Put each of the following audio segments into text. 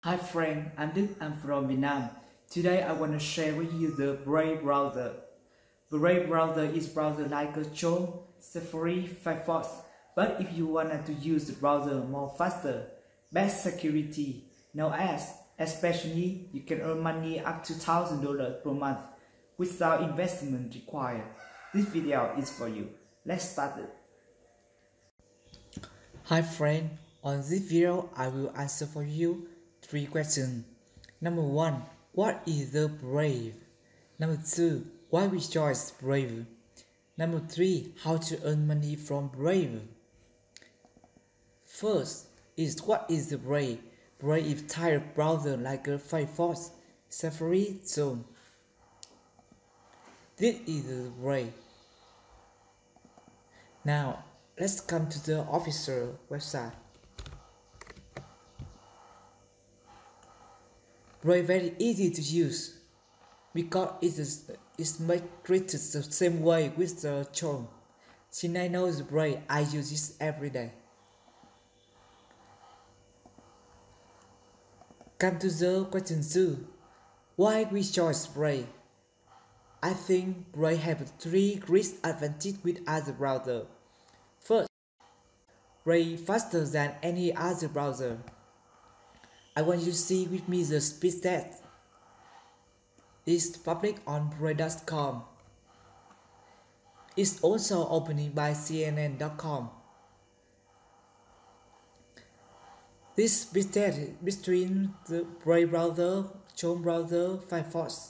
Hi friend, I'm Đức, I'm from Vietnam. Today I want to share with you the Brave browser. Brave browser is browser like a Chrome, Safari, Firefox. But if you want to use the browser more faster, best security, no ads, especially you can earn money up to $1,000 per month without investment required. This video is for you. Let's start it. Hi friend, on this video I will answer for you 3 questions. Number 1. What is the Brave? Number 2. Why we choose Brave? Number 3. How to earn money from Brave? First is what is the Brave? Brave is type of browser like a Firefox, Safari, Chrome. This is the Brave. Now let's come to the official website. Brave very easy to use because it's made treated the same way with the Chrome. Since I know the Brave, I use this every day. Come to the question 2. Why we choose Brave? I think Brave have 3 great advantages with other browser. First, Brave faster than any other browser. I want you to see with me the speed test. It's public on brave.com. It's also opening by cnn.com. This speed test is between the Brave browser, Chrome browser, Firefox.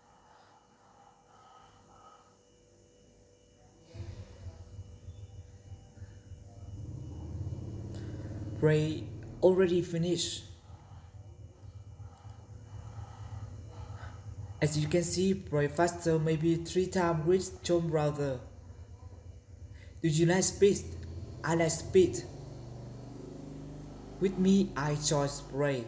Brave already finished. As you can see, Brave faster maybe 3 times with Chrome browser. Do you like speed? I like speed. With me, I chose Brave.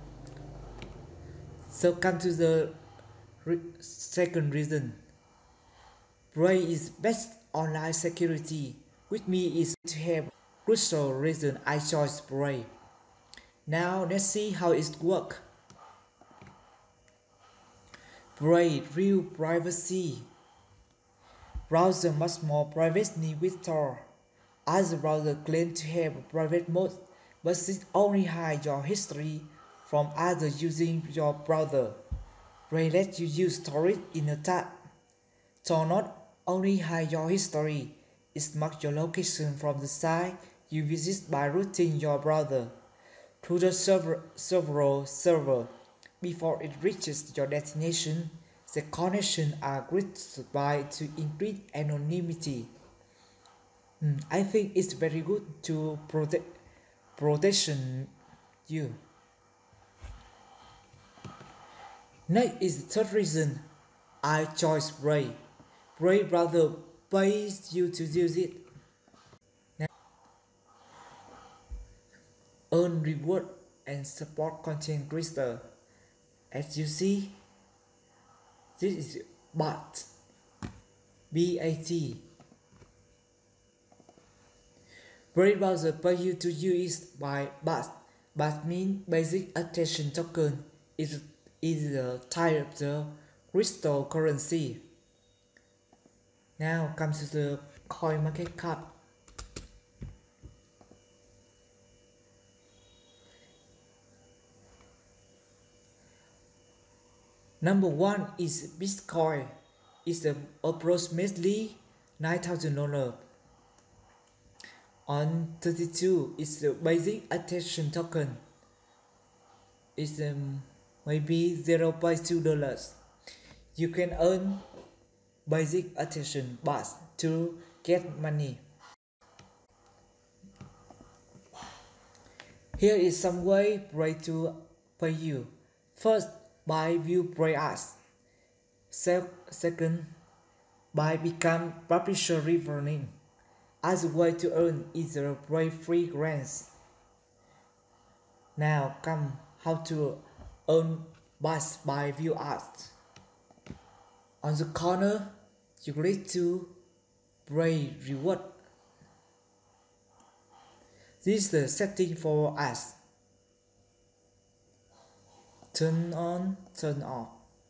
So come to the second reason. Brave is best online security. With me is to have crucial reason I chose Brave. Now let's see how it works. Brave real privacy. Browser much more privacy with Tor. Other browsers claim to have a private mode, but it only hides your history from others using your browser. Brave lets you use storage in a tab. Tor not only hides your history, it marks your location from the site you visit by routing your browser to the server. Before it reaches your destination, the connections are greeted by to increase anonymity. I think it's very good to protection you. Next is the third reason I chose Brave. Brave browser pays you to use it. Now, earn reward and support content creator. As you see, this is BAT. B-A-T. Brave browser pay you to use it by BAT. BAT means basic attention token. It is the type of the cryptocurrency. Now comes to the coin market cap. Number 1 is Bitcoin. It's approximately $9,000. On 32 is the basic attention token. It's maybe $0.2. You can earn basic attention BAT to get money. Here is some way Brave to pay you. First, by view Brave ads. Second, by become publisher referring. As a way to earn is the Brave free grants. Now come how to earn BAT by view ads. On the corner, you click to Brave reward. This is the setting for ads. turn on, turn off.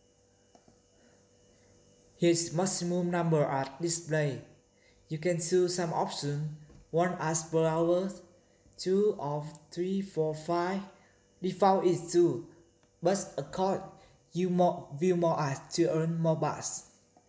Here's maximum number at display. You can choose some options, 1 as per hour, 2 of 3, 4, 5. Default is 2, but accord you view more ads to earn more bars.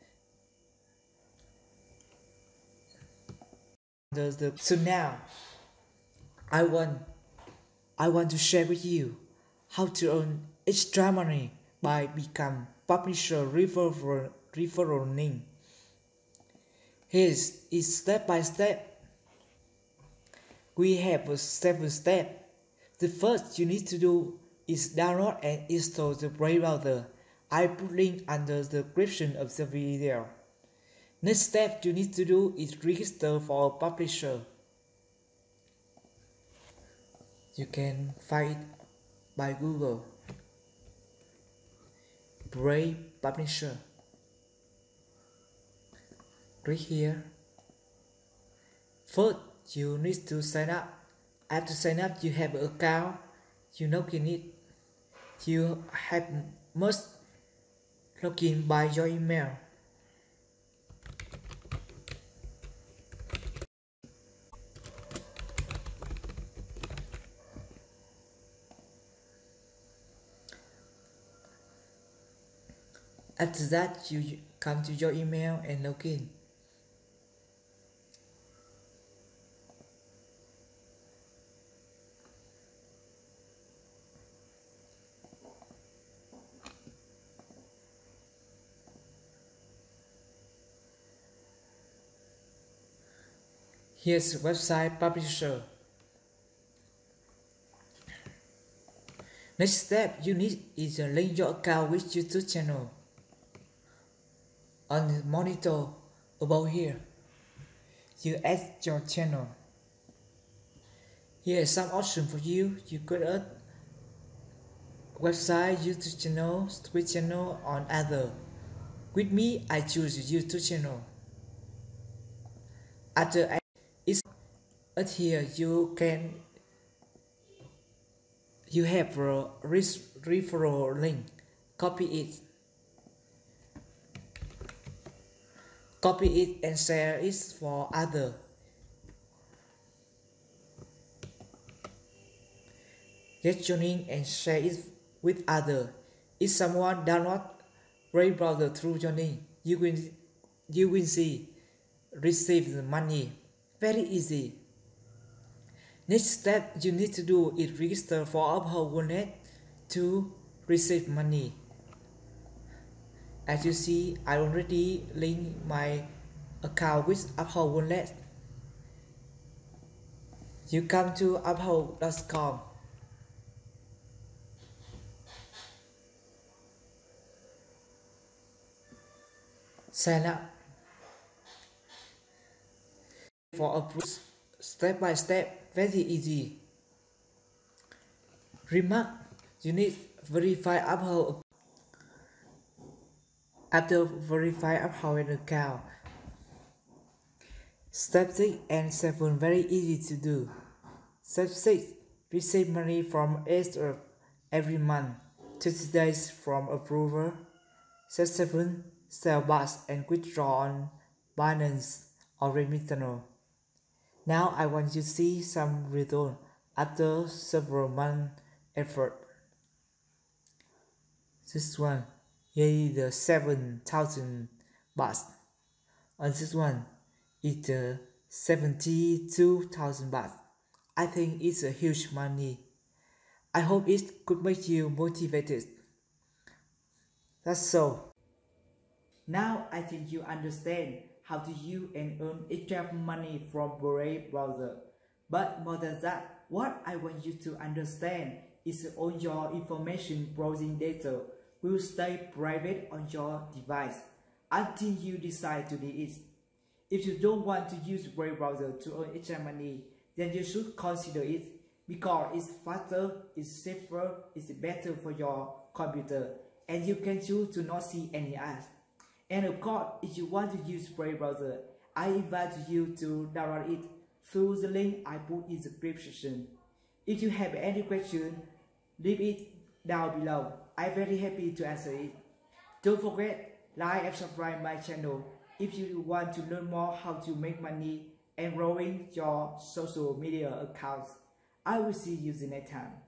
So now I want to share with you how to earn extra money by become publisher referral link. Here is step by step. We have a 7 steps. The first you need to do is download and install the Brave browser. I put link under the description of the video. Next step you need to do is register for a publisher. You can find it by Google. Brave Publisher. Click here. First, you need to sign up. After sign up, you have an account. You log in it. You must log in by your email. After that, you come to your email and log in. Here's the website publisher. Next step you need is to link your account with YouTube channel. On the monitor above here, you add your channel. Here is some options for you. You could add website, YouTube channel, Twitch channel, on other. With me, I choose YouTube channel. After it's at here, you have a referral link. Copy it and share it for other. Get your link and share it with other. If someone download Brave browser through your link, you will see receive the money. Very easy. Next step you need to do is register for Uphold wallet to receive money. As you see, I already linked my account with Uphold wallet. You come to uphold.com. Sign up for a step by step, very easy. Remark, you need verify Uphold. After verify Uphold account, step 6 and 7 very easy to do. Step 6, receive money from Esther every month, 30 days from approval. Step 7, sell bars and withdraw on Binance or Remitano. Now I want you to see some result after several months effort. This one, here is the 7,000 bahts. On this one, it's 72,000 bahts. I think it's a huge money. I hope it could make you motivated. That's so. Now I think you understand how to use and earn extra money from Brave browser. But more than that, what I want you to understand is all your information browsing data will stay private on your device until you decide to delete it. If you don't want to use Brave browser to earn extra money, then you should consider it because it's faster, it's safer, it's better for your computer, and you can choose to not see any ads. And of course, if you want to use Brave browser, I invite you to download it through the link I put in the description. If you have any question, leave it down below. I'm very happy to answer it. Don't forget, like and subscribe my channel if you want to learn more how to make money and growing your social media accounts. I will see you the next time.